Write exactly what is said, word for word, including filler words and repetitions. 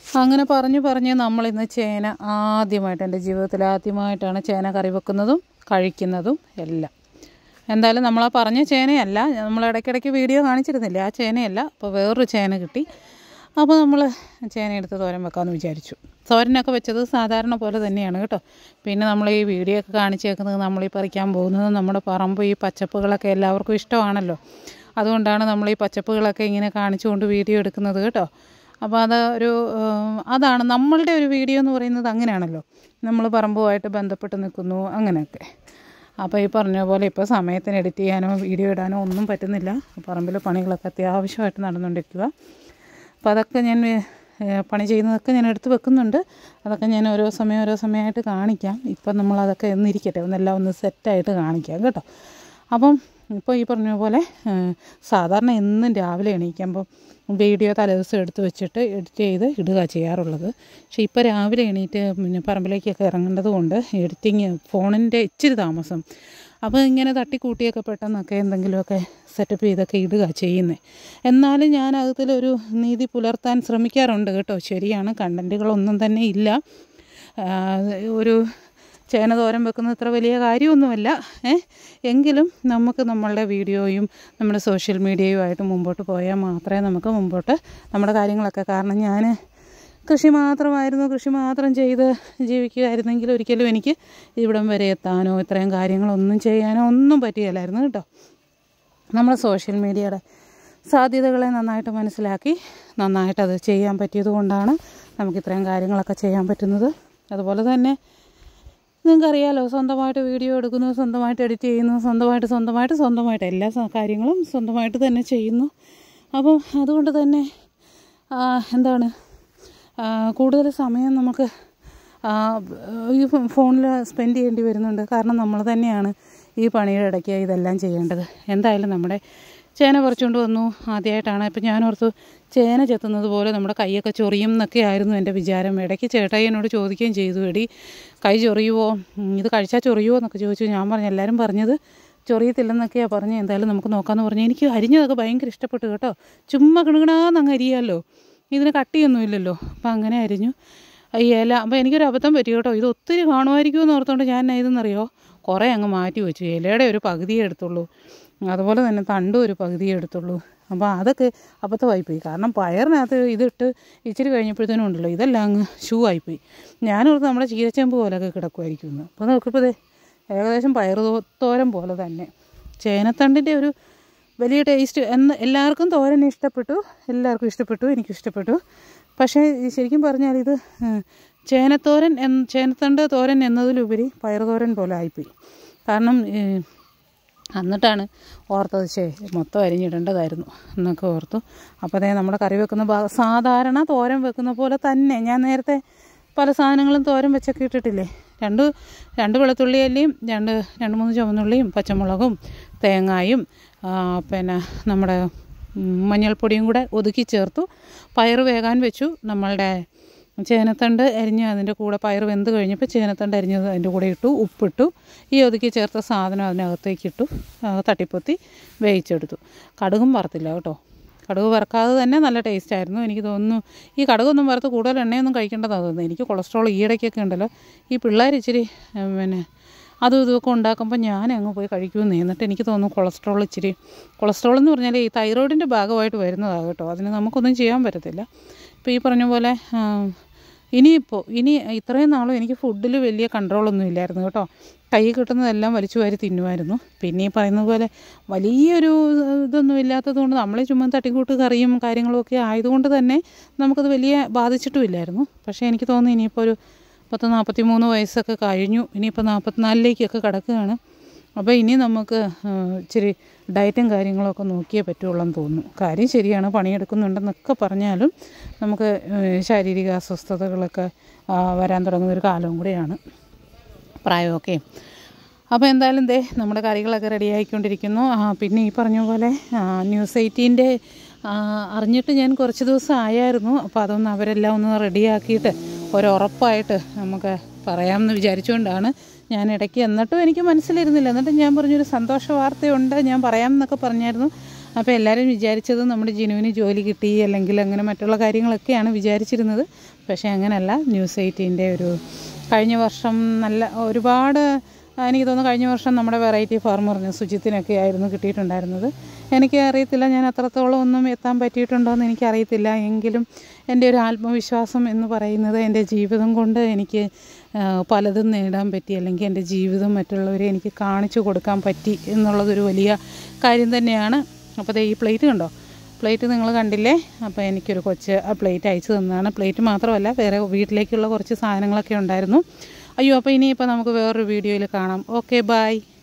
അങ്ങനെ പറഞ്ഞു പറഞ്ഞ് നമ്മളിന്ന് ചേന ആദ്യമായിട്ട് എൻ്റെ ജീവിതത്തിൽ ആദ്യമായിട്ടാണ് ചേന കറി വെക്കുന്നതും കഴിക്കുന്നതും എല്ലാം. എന്തായാലും നമ്മളാ പറഞ്ഞ ചേനയല്ല, നമ്മൾ ഇടയ്ക്കിടയ്ക്ക് വീഡിയോ കാണിച്ചിരുന്നില്ലേ, ആ ചേനയല്ല. അപ്പോൾ വേറൊരു ചേന കിട്ടി. അപ്പോൾ നമ്മൾ ചേന എടുത്ത് തോരൻ വെക്കാമെന്ന് വിചാരിച്ചു. തോരനൊക്കെ വെച്ചത് സാധാരണ പോലെ തന്നെയാണ് കേട്ടോ. പിന്നെ നമ്മൾ ഈ വീഡിയോ ഒക്കെ കാണിച്ചേക്കുന്നത് നമ്മൾ ഈ പറിക്കാൻ പോകുന്നത് നമ്മുടെ പറമ്പ് ഈ പച്ചപ്പുകളൊക്കെ എല്ലാവർക്കും ഇഷ്ടമാണല്ലോ. അതുകൊണ്ടാണ് നമ്മൾ ഈ പച്ചപ്പുകളൊക്കെ ഇങ്ങനെ കാണിച്ചുകൊണ്ട് വീഡിയോ എടുക്കുന്നത് കേട്ടോ. അപ്പോൾ അത് ഒരു അതാണ് നമ്മളുടെ ഒരു വീഡിയോ എന്ന് പറയുന്നത്. അങ്ങനെയാണല്ലോ, നമ്മൾ പറമ്പുമായിട്ട് ബന്ധപ്പെട്ട് നിൽക്കുന്നു അങ്ങനെയൊക്കെ. അപ്പോൾ ഈ പറഞ്ഞ പോലെ ഇപ്പോൾ സമയത്തിന് എഡിറ്റ് ചെയ്യാനോ വീഡിയോ ഇടാനോ ഒന്നും പറ്റുന്നില്ല. പറമ്പിൽ പണികളൊക്കെ അത്യാവശ്യമായിട്ട് നടന്നുകൊണ്ടിരിക്കുക. അപ്പോൾ അതൊക്കെ ഞാൻ പണി ചെയ്യുന്നതൊക്കെ ഞാൻ എടുത്ത് വെക്കുന്നുണ്ട്. അതൊക്കെ ഞാൻ ഓരോ സമയം ഓരോ സമയമായിട്ട് കാണിക്കാം. ഇപ്പം നമ്മളതൊക്കെ ഒന്നിരിക്കട്ടെ, ഒന്നെല്ലാം ഒന്ന് സെറ്റായിട്ട് കാണിക്കാം കേട്ടോ. അപ്പം ഇപ്പോൾ ഈ പറഞ്ഞ പോലെ സാധാരണ എന്നും രാവിലെ എണീക്കുമ്പോൾ വീഡിയോ തലേദിവസം എടുത്ത് വെച്ചിട്ട് എഡിറ്റ് ചെയ്ത് ഇടുക ചെയ്യാറുള്ളത്. പക്ഷേ ഇപ്പോൾ രാവിലെ എണീറ്റ് പിന്നെ പറമ്പിലേക്കൊക്കെ ഇറങ്ങേണ്ടത് കൊണ്ട് എഡിറ്റിങ് ഫോണിൻ്റെ ഇച്ചിരി താമസം. അപ്പോൾ ഇങ്ങനെ തട്ടിക്കൂട്ടിയൊക്കെ പെട്ടെന്നൊക്കെ എന്തെങ്കിലുമൊക്കെ സെറ്റപ്പ് ചെയ്തൊക്കെ ഇടുക ചെയ്യുന്നത്. എന്നാലും ഞാൻ അതിലൊരു നീതി പുലർത്താൻ ശ്രമിക്കാറുണ്ട് കേട്ടോ. ശരിയാണ്, കണ്ടൻറ്റുകളൊന്നും തന്നെ ഇല്ല. ഒരു ചേന തോരൻ വെക്കുന്നത് ഇത്ര വലിയ കാര്യമൊന്നുമല്ല. എങ്കിലും നമുക്ക് നമ്മളുടെ വീഡിയോയും നമ്മുടെ സോഷ്യൽ മീഡിയയുമായിട്ട് മുമ്പോട്ട് പോയാൽ മാത്രമേ നമുക്ക് മുമ്പോട്ട് നമ്മുടെ കാര്യങ്ങളൊക്കെ, കാരണം ഞാൻ കൃഷി മാത്രമായിരുന്നു കൃഷി മാത്രം ചെയ്ത് ജീവിക്കുകയായിരുന്നെങ്കിൽ ഒരിക്കലും എനിക്ക് ഇവിടം വരെ എത്താനോ ഇത്രയും കാര്യങ്ങളൊന്നും ചെയ്യാനോ ഒന്നും പറ്റുകയില്ലായിരുന്നു കേട്ടോ. നമ്മൾ സോഷ്യൽ മീഡിയയുടെ സാധ്യതകളെ നന്നായിട്ട് മനസ്സിലാക്കി നന്നായിട്ടത് ചെയ്യാൻ പറ്റിയത് കൊണ്ടാണ് നമുക്ക് ഇത്രയും കാര്യങ്ങളൊക്കെ ചെയ്യാൻ പറ്റുന്നത്. അതുപോലെ തന്നെ നിങ്ങൾക്കറിയാലോ, സ്വന്തമായിട്ട് വീഡിയോ എടുക്കുന്നു, സ്വന്തമായിട്ട് എഡിറ്റ് ചെയ്യുന്നു, സ്വന്തമായിട്ട് സ്വന്തമായിട്ട് സ്വന്തമായിട്ട് എല്ലാ കാര്യങ്ങളും സ്വന്തമായിട്ട് തന്നെ ചെയ്യുന്നു. അപ്പം അതുകൊണ്ട് തന്നെ എന്താണ് കൂടുതൽ സമയം നമുക്ക് ഈ ഫോണിൽ സ്പെൻഡ് ചെയ്യേണ്ടി വരുന്നുണ്ട്. കാരണം നമ്മൾ തന്നെയാണ് ഈ പണിയുടെ ഇടയ്ക്ക് ഇതെല്ലാം ചെയ്യേണ്ടത്. എന്തായാലും നമ്മുടെ ചേന പറിച്ചുകൊണ്ട് വന്നു. ആദ്യമായിട്ടാണ്. ഇപ്പം ഞാനോർത്തു ചേന ചെത്തുന്നത് പോലെ നമ്മുടെ കൈയൊക്കെ ചൊറിയും എന്നൊക്കെ ആയിരുന്നു എൻ്റെ വിചാരം. ഇടയ്ക്ക് ചേട്ടായി എന്നോട് ചോദിക്കുകയും ചെയ്തു, എടി കൈ ചൊറിയുമോ, ഇത് കഴിച്ചാൽ ചൊറിയുമോ എന്നൊക്കെ ചോദിച്ചു. ഞാൻ പറഞ്ഞു എല്ലാവരും പറഞ്ഞത് ചൊറിയത്തില്ലെന്നൊക്കെയാണ് പറഞ്ഞു. എന്തായാലും നമുക്ക് നോക്കാമെന്ന് പറഞ്ഞു. എനിക്ക് അരിഞ്ഞതൊക്കെ ഭയങ്കര ഇഷ്ടപ്പെട്ടു കേട്ടോ. ചുമ്മാ കിണുകിണാന്ന് അങ്ങ് അരിയാമല്ലോ, ഇതിന് കട്ടിയൊന്നും ഇല്ലല്ലോ. അപ്പം അങ്ങനെ അരിഞ്ഞു ഈ ഇല. അപ്പോൾ എനിക്കൊരു അബദ്ധം പറ്റി കേട്ടോ. ഇത് ഒത്തിരി കാണുമായിരിക്കുമെന്ന് ഓർത്തുകൊണ്ട് ഞാൻ ഇതെന്നറിയോ കുറേ അങ്ങ് മാറ്റി വെച്ചു. ഇലയുടെ ഒരു പകുതിയേ എടുത്തുള്ളൂ, അതുപോലെ തന്നെ തണ്ടും ഒരു പകുതിയേ എടുത്തുള്ളൂ. അപ്പോൾ അതൊക്കെ അബദ്ധമായിപ്പോയി. കാരണം പയറിനകത്ത് ഇതിട്ട് ഇച്ചിരി കഴിഞ്ഞപ്പോഴത്തേനും ഉണ്ടല്ലോ ഇതെല്ലാം അങ്ങ് ഷൂ ആയിപ്പോയി. ഞാനോർത്ത് നമ്മുടെ ചീരച്ചേമ്പ് പോലെയൊക്കെ കിടക്കുമായിരിക്കുമെന്ന്. അപ്പോൾ നോക്കിയപ്പോൾ ഇത് ഏകദേശം പയർ തോരൻ പോലെ തന്നെ. ചേനത്തണ്ടിൻ്റെ ഒരു വലിയ ടേസ്റ്റ് എന്ന് എല്ലാവർക്കും തോരൻ ഇഷ്ടപ്പെട്ടു, എല്ലാവർക്കും ഇഷ്ടപ്പെട്ടു, എനിക്കിഷ്ടപ്പെട്ടു. പക്ഷേ ശരിക്കും പറഞ്ഞാൽ ഇത് ചേനത്തോരൻ എന്ന് ചേനത്തണ്ട് തോരൻ എന്നതിലുപരി പയർ തോരൻ പോലെ ആയിപ്പോയി. കാരണം എന്നിട്ടാണ് ഓർത്തത്, ശേ മൊത്തം അരിഞ്ഞിടേണ്ടതായിരുന്നു എന്നൊക്കെ ഓർത്തു. അപ്പോൾ അതേ നമ്മുടെ കറി വെക്കുന്ന ഭാഗം സാധാരണ തോരൻ വെക്കുന്ന പോലെ തന്നെ ഞാൻ നേരത്തെ പല സാധനങ്ങളും തോരൻ വെച്ചൊക്കെ ഇട്ടിട്ടില്ലേ. രണ്ട് രണ്ട് വെളുത്തുള്ളി അല്ലിയും രണ്ട് രണ്ട് മൂന്ന് ചുവന്നുള്ളിയും പച്ചമുളകും തേങ്ങായും പിന്നെ നമ്മുടെ മഞ്ഞൾപ്പൊടിയും കൂടെ ഒതുക്കി ചേർത്തു. പയർ വേകാൻ വെച്ചു. നമ്മളുടെ ചേനത്തണ്ട് അരിഞ്ഞ് അതിൻ്റെ കൂടെ പയർ വെന്ത് കഴിഞ്ഞപ്പോൾ ചേനത്തണ്ട് അരിഞ്ഞത് അതിൻ്റെ കൂടെ ഇട്ടു, ഉപ്പിട്ടു, ഈ ഒതുക്കി ചേർത്ത സാധനം അതിനകത്തേക്കിട്ടു, തട്ടിപ്പൊത്തി വേവിച്ചെടുത്തു. കടുകും വറുത്തില്ല കേട്ടോ. കടുക് വറുക്കാതെ തന്നെ നല്ല ടേസ്റ്റായിരുന്നു. എനിക്ക് തോന്നുന്നു ഈ കടുകൊന്നും വറുത്ത് കൂടുതൽ എണ്ണയൊന്നും കഴിക്കേണ്ടതാണ് തോന്നുന്നു. എനിക്ക് കൊളസ്ട്രോൾ ഈയിടയ്ക്കൊക്കെ ഉണ്ടല്ലോ, ഈ പിള്ളേർ ഇച്ചിരി പിന്നെ അതും ഇതുമൊക്കെ ഉണ്ടാക്കുമ്പോൾ ഞാൻ അങ്ങ് പോയി കഴിക്കുമെന്ന്. എന്നിട്ട് എനിക്ക് തോന്നുന്നു കൊളസ്ട്രോൾ ഇച്ചിരി കൊളസ്ട്രോൾ എന്ന് പറഞ്ഞാൽ ഈ തൈറോയിഡിൻ്റെ ഭാഗമായിട്ട് വരുന്നതാണ് കേട്ടോ. അതിന് നമുക്കൊന്നും ചെയ്യാൻ പറ്റത്തില്ല. ഇപ്പോൾ ഈ പറഞ്ഞ പോലെ ഇനിയിപ്പോൾ ഇനി ഇത്രയും നാളും എനിക്ക് ഫുഡിൽ വലിയ കൺട്രോളൊന്നും ഇല്ലായിരുന്നു കേട്ടോ. കൈ കിട്ടുന്നതെല്ലാം വലിച്ചു വാരി തിന്നുമായിരുന്നു. പിന്നെ ഈ പറയുന്നത് പോലെ വലിയൊരു ഇതൊന്നും ഇല്ലാത്തത് കൊണ്ട് നമ്മൾ ചുമ്മാ തട്ടിക്കൂട്ട് കറിയും കാര്യങ്ങളും ഒക്കെ ആയതുകൊണ്ട് തന്നെ നമുക്കത് വലിയ ബാധിച്ചിട്ടുമില്ലായിരുന്നു. പക്ഷേ എനിക്ക് തോന്നുന്നു ഇനിയിപ്പോൾ ഒരു പത്ത് നാൽപ്പത്തി മൂന്ന് വയസ്സൊക്കെ കഴിഞ്ഞു, ഇനിയിപ്പോൾ നാൽപ്പത്തിനാലിലേക്കൊക്കെ കിടക്കുകയാണ്. അപ്പോൾ ഇനി നമുക്ക് ഇച്ചിരി ഡയറ്റും കാര്യങ്ങളൊക്കെ നോക്കിയേ പറ്റുള്ളൂ എന്ന് തോന്നുന്നു. കാര്യം ശരിയാണ്, പണിയെടുക്കുന്നുണ്ടെന്നൊക്കെ പറഞ്ഞാലും നമുക്ക് ശാരീരിക അസ്വസ്ഥതകളൊക്കെ വരാൻ തുടങ്ങുന്നൊരു കാലവും കൂടെയാണ് പ്രായമൊക്കെ. അപ്പോൾ എന്തായാലും ദേ നമ്മുടെ കറികളൊക്കെ റെഡി ആയിക്കൊണ്ടിരിക്കുന്നു. പിന്നെ ഈ പറഞ്ഞ പോലെ ന്യൂസ് എയ്റ്റീൻ്റെ അറിഞ്ഞിട്ട് ഞാൻ കുറച്ച് ദിവസം ആയായിരുന്നു. അപ്പോൾ അതൊന്ന് അവരെല്ലാം ഒന്ന് റെഡിയാക്കിയിട്ട് ഒരുറപ്പായിട്ട് നമുക്ക് പറയാമെന്ന് വിചാരിച്ചുകൊണ്ടാണ് ഞാൻ ഇടയ്ക്ക്. എന്നിട്ടും എനിക്ക് മനസ്സിലിരുന്നില്ല. എന്നിട്ട് ഞാൻ പറഞ്ഞൊരു സന്തോഷ വാർത്തയുണ്ട്, ഞാൻ പറയാമെന്നൊക്കെ പറഞ്ഞായിരുന്നു. അപ്പോൾ എല്ലാവരും വിചാരിച്ചത് നമ്മുടെ ജിനുവിന് ജോലി കിട്ടി അല്ലെങ്കിൽ അങ്ങനെ മറ്റുള്ള കാര്യങ്ങളൊക്കെയാണ് വിചാരിച്ചിരുന്നത്. പക്ഷേ അങ്ങനെയല്ല. ന്യൂസ് എയ്റ്റീൻ്റെ ഒരു കഴിഞ്ഞ വർഷം നല്ല ഒരുപാട് എനിക്ക് തോന്നുന്നു കഴിഞ്ഞ വർഷം നമ്മുടെ വെറൈറ്റി ഫാർമർ സുജിത്തിനൊക്കെ ആയിരുന്നു കിട്ടിയിട്ടുണ്ടായിരുന്നത്. എനിക്ക് അറിയത്തില്ല, ഞാൻ അത്രത്തോളം ഒന്നും എത്താൻ പറ്റിയിട്ടുണ്ടോ എന്ന് എനിക്കറിയത്തില്ല. എങ്കിലും എൻ്റെ ഒരു ആത്മവിശ്വാസം എന്ന് പറയുന്നത് എൻ്റെ ജീവിതം കൊണ്ട് എനിക്ക് പലതും നേടാൻ പറ്റി, അല്ലെങ്കിൽ എൻ്റെ ജീവിതം മറ്റുള്ളവരെ എനിക്ക് കാണിച്ചു കൊടുക്കാൻ പറ്റി എന്നുള്ളതൊരു വലിയ കാര്യം തന്നെയാണ്. അപ്പോൾ ഈ പ്ലേറ്റ് കണ്ടോ, പ്ലേറ്റ് നിങ്ങൾ കണ്ടില്ലേ? അപ്പോൾ എനിക്കൊരു കൊച്ച് ആ പ്ലേറ്റ് അയച്ചു തന്നതാണ്. പ്ലേറ്റ് മാത്രമല്ല വേറെ വീട്ടിലേക്കുള്ള കുറച്ച് സാധനങ്ങളൊക്കെ ഉണ്ടായിരുന്നു. അയ്യോ, അപ്പോൾ ഇനിയിപ്പോൾ നമുക്ക് വേറൊരു വീഡിയോയിൽ കാണാം. Okay, by.